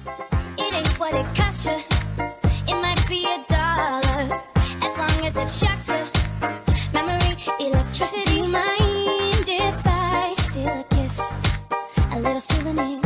It ain't what it costs you. It might be $1, as long as it shocks you. Memory, electricity. Mind if I steal a kiss, a little souvenir?